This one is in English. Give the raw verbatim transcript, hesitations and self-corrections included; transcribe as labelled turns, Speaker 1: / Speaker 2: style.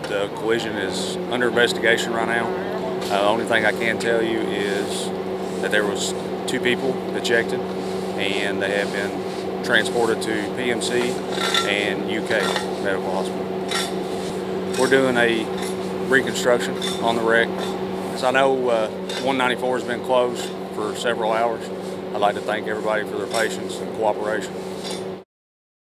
Speaker 1: The collision is under investigation right now. Uh, the only thing I can tell you is that there was two people ejected, and they have been transported to P M C and U K Medical Hospital. We're doing a reconstruction on the wreck. As I know, uh, one ninety-four has been closed for several hours. I'd like to thank everybody for their patience and cooperation.